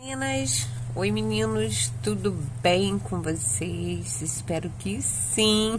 Meninas, oi meninos, tudo bem com vocês? Espero que sim.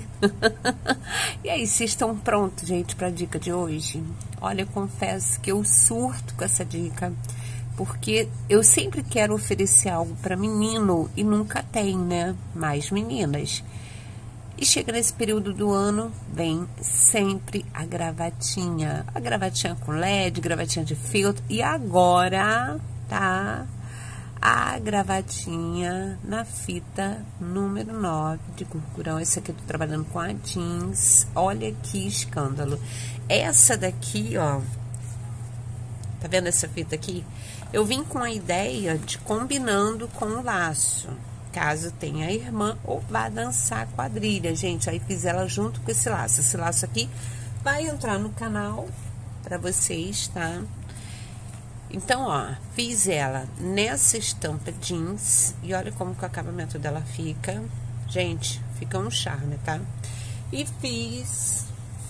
E aí, vocês estão prontos, gente, para a dica de hoje? Olha, eu confesso que eu surto com essa dica, porque eu sempre quero oferecer algo para menino e nunca tem, né? Mais meninas. E chega nesse período do ano, vem sempre a gravatinha com LED, gravatinha de filtro, e agora tá a gravatinha na fita número 9 de Gurgurão. Esse aqui eu tô trabalhando com a jeans. Olha que escândalo. Essa daqui, ó, tá vendo essa fita aqui? Eu vim com a ideia de combinando com o laço, caso tenha a irmã ou vá dançar quadrilha, gente. Aí fiz ela junto com esse laço. Esse laço aqui vai entrar no canal pra vocês, tá? Então, ó, fiz ela nessa estampa jeans e olha como que o acabamento dela fica. Gente, fica um charme, tá? E fiz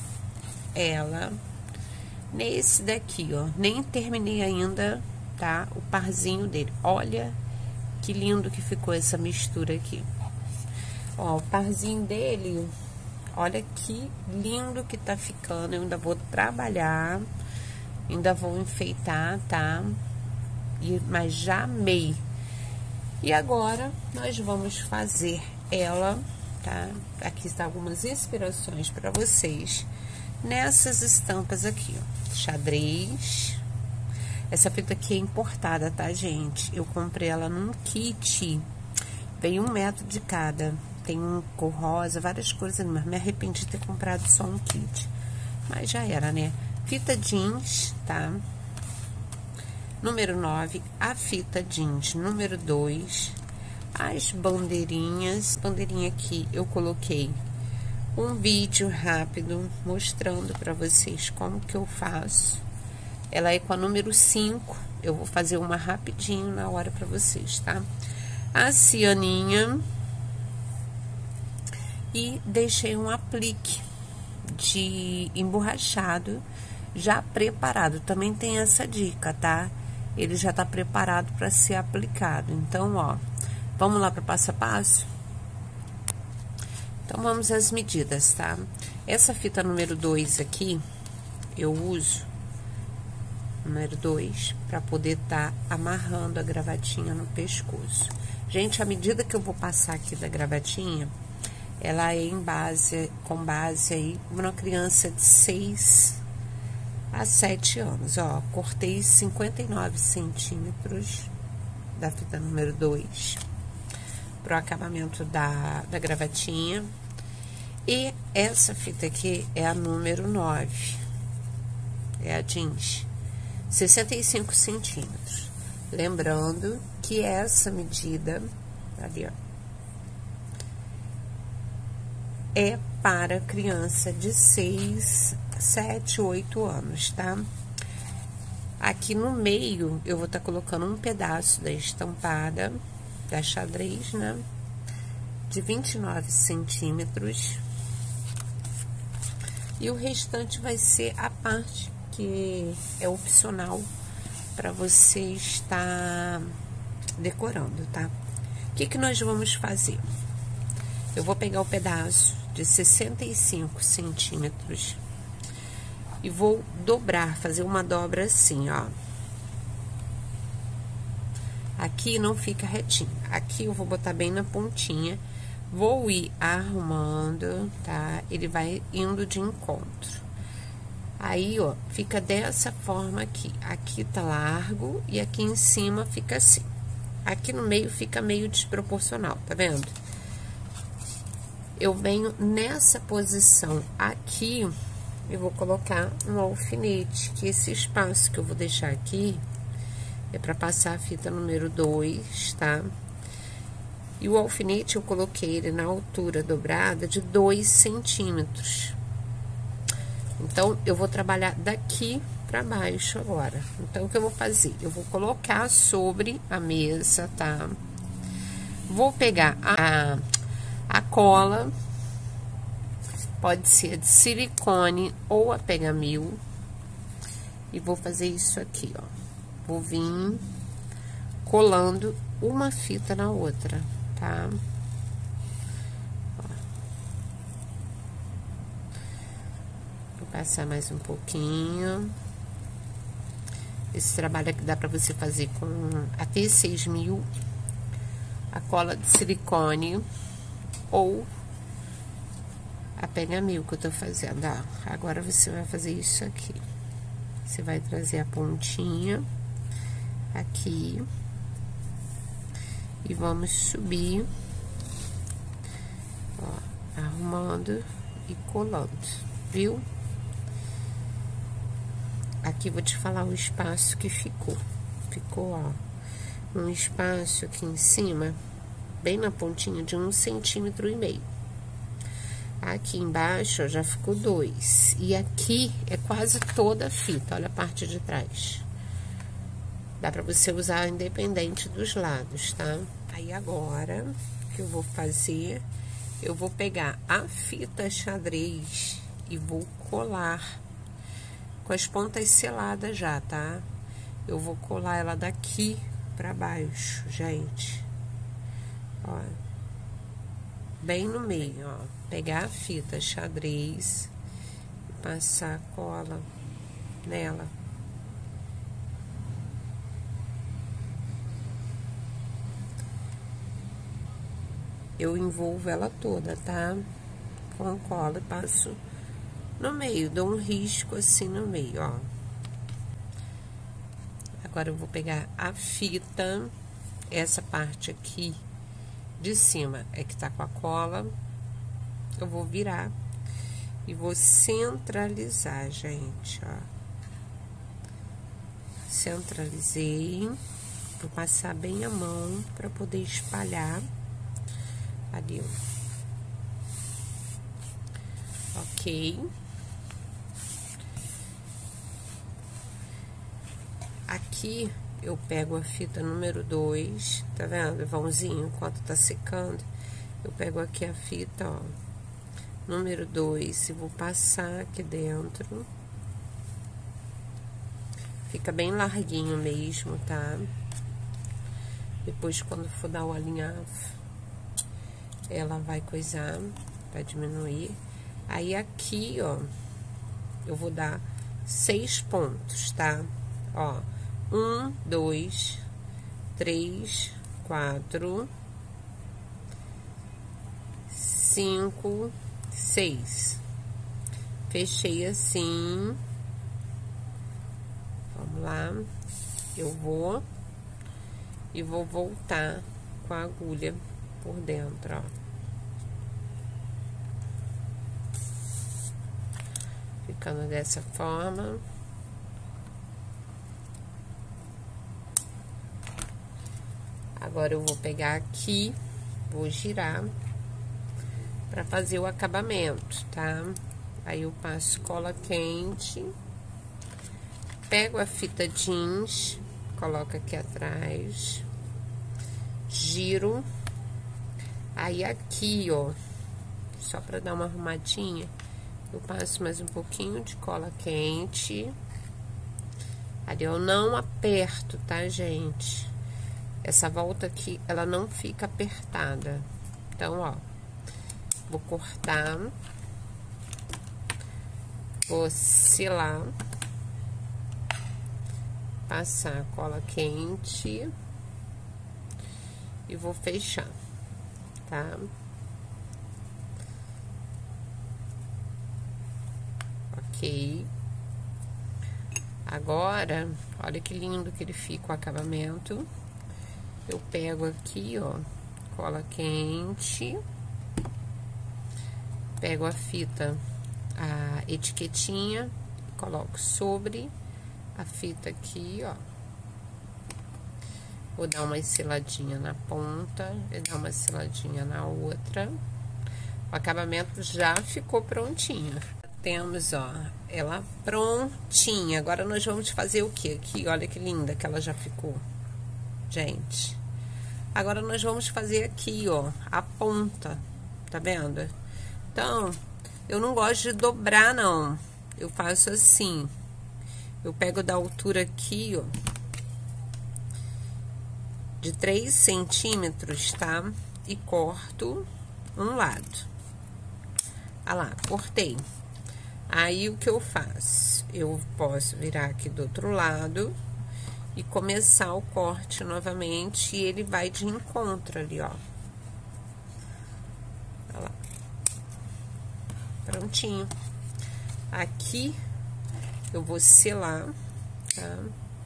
ela nesse daqui, ó. Nem terminei ainda, tá? O parzinho dele. Olha que lindo que ficou essa mistura aqui. Ó, o parzinho dele, olha que lindo que tá ficando. Eu ainda vou trabalhar. Ainda vou enfeitar, tá? Mas já amei. E agora, nós vamos fazer ela, tá? Aqui está algumas inspirações para vocês. Nessas estampas aqui, ó. Xadrez. Essa fita aqui é importada, tá, gente? Eu comprei ela num kit. Vem 1 metro de cada. Tem um cor rosa, várias cores ali, mas me arrependi de ter comprado só um kit. Mas já era, né? Fita jeans, tá? Número 9, a fita jeans número 2, as bandeirinhas. Bandeirinha aqui eu coloquei um vídeo rápido mostrando pra vocês como que eu faço. Ela é com a número 5, eu vou fazer uma rapidinho na hora pra vocês, tá? A cianinha e deixei um aplique de emborrachado já preparado. Também tem essa dica, tá? Ele já tá preparado para ser aplicado. Então, ó, vamos lá para passo a passo? Então, vamos às medidas, tá? Essa fita número 2 aqui, eu uso número 2 para poder tá amarrando a gravatinha no pescoço. Gente, a medida que eu vou passar aqui da gravatinha, ela é com base aí uma criança de 6 a 7 anos, ó. Cortei 59 centímetros da fita número 2 pro acabamento da gravatinha. E essa fita aqui é a número 9, é a jeans, 65 centímetros. Lembrando que essa medida, ali, ó, é para criança de 6, 7, 8 anos, tá? Aqui no meio, eu vou estar colocando um pedaço da estampada, da xadrez, né? De 29 centímetros. E o restante vai ser a parte que é opcional para você estar decorando, tá? O que nós vamos fazer? Eu vou pegar o pedaço de 65 centímetros e vou dobrar, fazer uma dobra assim, ó. Aqui não fica retinho. Aqui eu vou botar bem na pontinha. Vou ir arrumando, tá? Ele vai indo de encontro. Aí, ó, fica dessa forma aqui. Aqui tá largo e aqui em cima fica assim. Aqui no meio fica meio desproporcional, tá vendo? Eu venho nessa posição aqui, eu vou colocar um alfinete, que esse espaço que eu vou deixar aqui é para passar a fita número 2, tá? E o alfinete eu coloquei ele na altura dobrada de 2 centímetros. Então, eu vou trabalhar daqui para baixo agora. Então, o que eu vou fazer? Eu vou colocar sobre a mesa, tá? Vou pegar a cola, pode ser de silicone ou a Pegamil, e vou fazer isso aqui, ó. Vou vir colando uma fita na outra, tá? Ó. Vou passar mais um pouquinho. Esse trabalho aqui dá pra você fazer com a T6000, a cola de silicone ou a Penha 1000 que eu tô fazendo, ó. Agora você vai fazer isso aqui. Você vai trazer a pontinha aqui e vamos subir, ó, arrumando e colando, viu? Aqui vou te falar o espaço que ficou. Ficou, ó, um espaço aqui em cima, bem na pontinha de 1,5 centímetros. Aqui embaixo, ó, já ficou 2. E aqui é quase toda a fita, olha a parte de trás. Dá pra você usar independente dos lados, tá? Aí agora, o que eu vou fazer, eu vou pegar a fita xadrez e vou colar com as pontas seladas já, tá? Eu vou colar ela daqui pra baixo, gente. Ó. Bem no meio, ó. Pegar a fita xadrez e passar a cola nela. Eu envolvo ela toda, tá? Com cola e passo no meio, dou um risco assim no meio, ó. Agora eu vou pegar a fita, essa parte aqui de cima é que tá com a cola, eu vou virar e vou centralizar, gente, ó. Centralizei, vou passar bem a mão pra poder espalhar ali, ó. Ok. Aqui eu pego a fita número 2, tá vendo? Vãozinho, enquanto tá secando, eu pego aqui a fita, ó, número 2, e vou passar aqui dentro. Fica bem larguinho mesmo, tá? Depois, quando for dar o alinhavo, ela vai coisar, vai diminuir. Aí, aqui, ó, eu vou dar 6 pontos, tá? Ó, 1, 2, 3, 4, 5, 6. Fechei assim. Vamos lá. Eu vou e vou voltar com a agulha por dentro, ó. Ficando dessa forma. Agora, eu vou pegar aqui, vou girar pra fazer o acabamento, tá? Aí, eu passo cola quente, pego a fita jeans, coloco aqui atrás, giro. Aí, aqui, ó, só pra dar uma arrumadinha, eu passo mais um pouquinho de cola quente. Ali, eu não aperto, tá, gente? Essa volta aqui, ela não fica apertada. Então, ó, vou cortar, vou selar, passar a cola quente e vou fechar, tá? Ok. Agora, olha que lindo que ele fica o acabamento. Eu pego aqui, ó, cola quente, pego a fita, a etiquetinha, coloco sobre a fita aqui, ó. Vou dar uma seladinha na ponta e dar uma seladinha na outra. O acabamento já ficou prontinho. Temos, ó, ela prontinha. Agora, nós vamos fazer o quê? Aqui, olha que linda que ela já ficou. Gente, agora nós vamos fazer aqui, ó, a ponta, tá vendo? Então, eu não gosto de dobrar, não. Eu faço assim. Eu pego da altura aqui, ó, de 3 centímetros, tá? E corto um lado. Ah lá, cortei. Aí, o que eu faço? Eu posso virar aqui do outro lado e começar o corte novamente, e ele vai de encontro ali, ó. Olha lá. Prontinho. Aqui, eu vou selar, tá?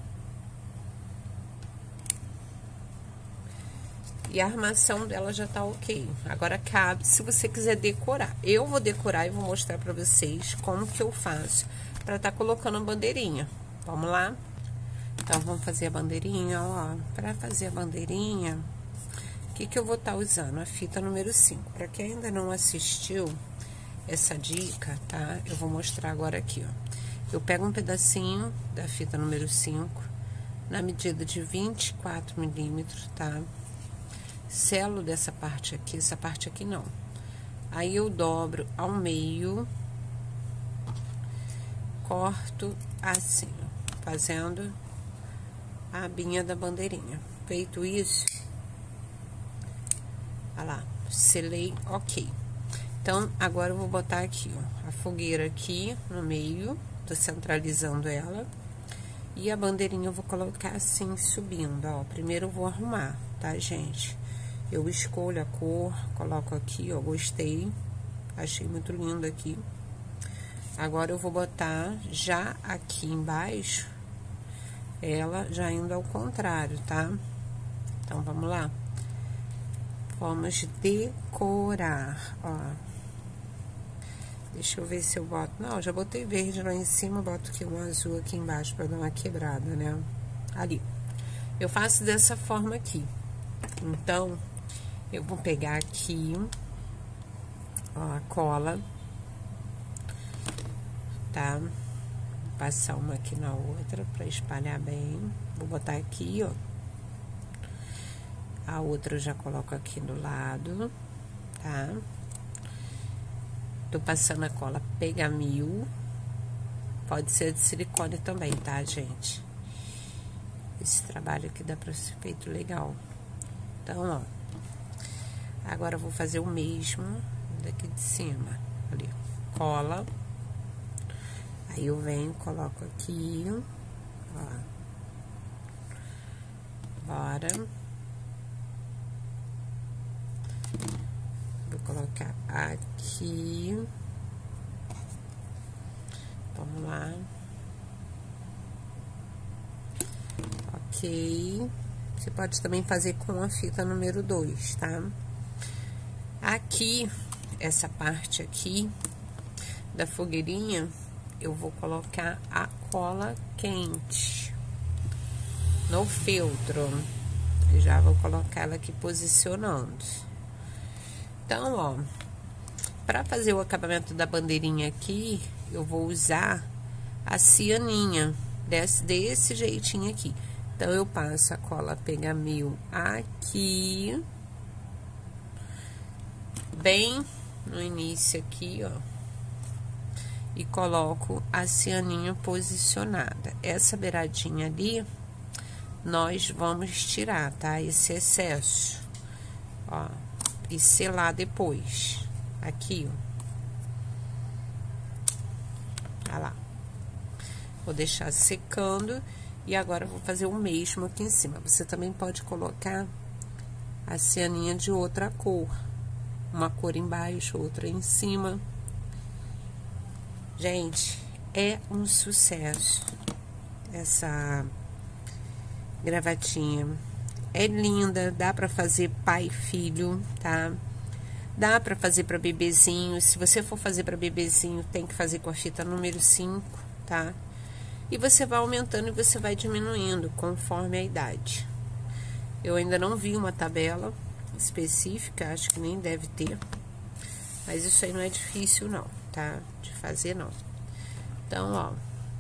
E a armação dela já tá ok. Agora, cabe se você quiser decorar. Eu vou decorar e vou mostrar pra vocês como que eu faço pra tá colocando a bandeirinha. Vamos lá? Então, vamos fazer a bandeirinha, ó. Pra fazer a bandeirinha, o que que eu vou estar usando? A fita número 5. Pra quem ainda não assistiu essa dica, tá? Eu vou mostrar agora aqui, ó. Eu pego um pedacinho da fita número 5, na medida de 24 milímetros, tá? Selo dessa parte aqui, essa parte aqui não. Aí, eu dobro ao meio, corto assim, ó, fazendo a abinha da bandeirinha. Feito isso, olha lá, selei, ok. Então, agora eu vou botar aqui, ó, a fogueira aqui no meio, tô centralizando ela. E a bandeirinha eu vou colocar assim, subindo, ó. Primeiro eu vou arrumar, tá, gente? Eu escolho a cor, coloco aqui, ó, gostei. Achei muito lindo aqui. Agora, eu vou botar já aqui embaixo, ela já indo ao contrário, tá? Então, vamos lá. Vamos decorar, ó. Deixa eu ver se eu boto... Não, já botei verde lá em cima, boto aqui um azul aqui embaixo pra dar uma quebrada, né? Ali. Eu faço dessa forma aqui. Então, eu vou pegar aqui, ó, a cola, tá? Passar uma aqui na outra pra espalhar bem. Vou botar aqui, ó. A outra eu já coloco aqui do lado, tá? Tô passando a cola Pegamil. Pode ser de silicone também, tá, gente? Esse trabalho aqui dá pra ser feito legal. Então, ó. Agora, eu vou fazer o mesmo daqui de cima. Ali, cola. Aí, eu venho, coloco aqui, ó. Bora. Vou colocar aqui. Vamos lá. Ok. Você pode também fazer com a fita número 2, tá? Aqui, essa parte aqui da fogueirinha, eu vou colocar a cola quente no feltro. Eu já vou colocar ela aqui posicionando. Então, ó, pra fazer o acabamento da bandeirinha aqui, eu vou usar a cianinha, desse jeitinho aqui. Então, eu passo a cola Pegamil aqui, bem no início aqui, ó, e coloco a cianinha posicionada. Essa beiradinha ali, nós vamos tirar, tá? Esse excesso, ó, e selar depois. Aqui, ó. Olha lá. Vou deixar secando. E agora, eu vou fazer o mesmo aqui em cima. Você também pode colocar a cianinha de outra cor. Uma cor embaixo, outra em cima. Gente, é um sucesso essa gravatinha. É linda, dá pra fazer pai e filho, tá? Dá pra fazer pra bebezinho. Se você for fazer pra bebezinho, tem que fazer com a fita número 5, tá? E você vai aumentando e você vai diminuindo conforme a idade. Eu ainda não vi uma tabela específica, acho que nem deve ter. Mas isso aí não é difícil não, tá? De fazer não. Então, ó.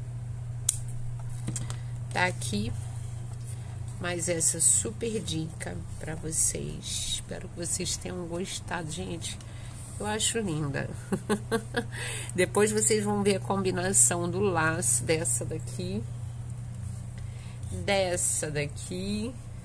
Tá aqui mais essa super dica pra vocês. Espero que vocês tenham gostado, gente. Eu acho linda. Depois vocês vão ver a combinação do laço dessa daqui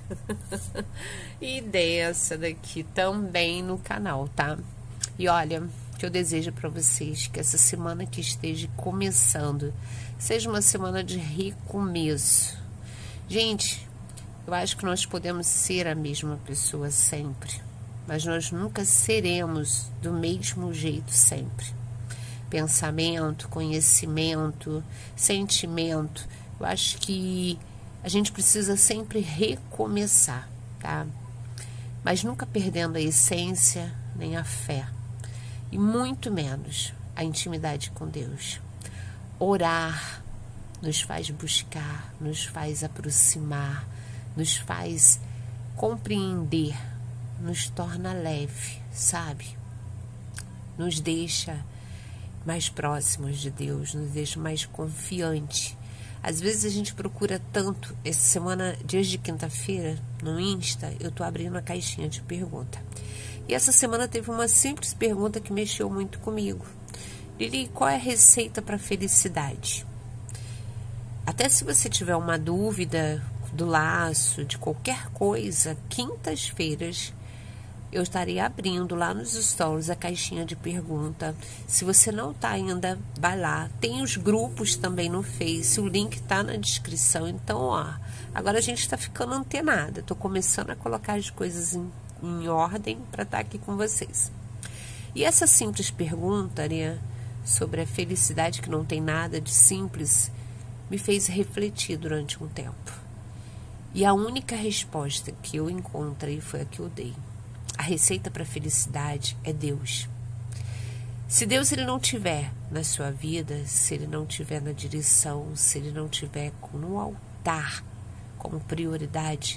e dessa daqui também no canal, tá? E olha, o que eu desejo para vocês que essa semana que esteja começando seja uma semana de recomeço. Gente, eu acho que nós podemos ser a mesma pessoa sempre, mas nós nunca seremos do mesmo jeito sempre. Pensamento, conhecimento, sentimento, eu acho que a gente precisa sempre recomeçar, tá? Mas nunca perdendo a essência nem a fé, e muito menos a intimidade com Deus. Orar nos faz buscar, nos faz aproximar, nos faz compreender, nos torna leve, sabe? Nos deixa mais próximos de Deus, nos deixa mais confiante. Às vezes a gente procura tanto. Essa semana, dias de quinta-feira, no Insta, eu tô abrindo a caixinha de pergunta. E essa semana teve uma simples pergunta que mexeu muito comigo. Lili, qual é a receita para felicidade? Até se você tiver uma dúvida do laço, de qualquer coisa, quintas-feiras eu estarei abrindo lá nos stories a caixinha de pergunta. Se você não tá ainda, vai lá. Tem os grupos também no Face, o link tá na descrição. Então, ó, agora a gente tá ficando antenada. Tô começando a colocar as coisas em ordem para estar aqui com vocês. E essa simples pergunta, né, sobre a felicidade, que não tem nada de simples, me fez refletir durante um tempo. E a única resposta que eu encontrei foi a que eu dei. A receita para a felicidade é Deus. Se Deus ele não tiver na sua vida, se ele não tiver na direção, se ele não tiver no altar como prioridade,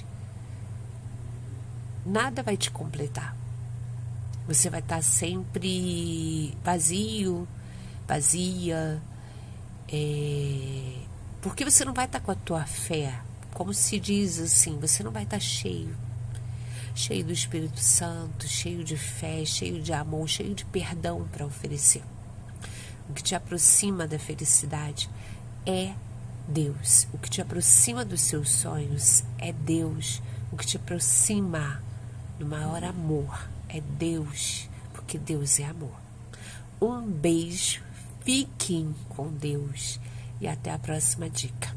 nada vai te completar. Você vai estar sempre vazio, vazia, porque você não vai estar com a tua fé, como se diz assim, você não vai estar cheio do Espírito Santo, cheio de fé, cheio de amor, cheio de perdão para oferecer. O que te aproxima da felicidade é Deus. O que te aproxima dos seus sonhos é Deus. O que te aproxima do maior amor é Deus, porque Deus é amor. Um beijo, fiquem com Deus e até a próxima dica.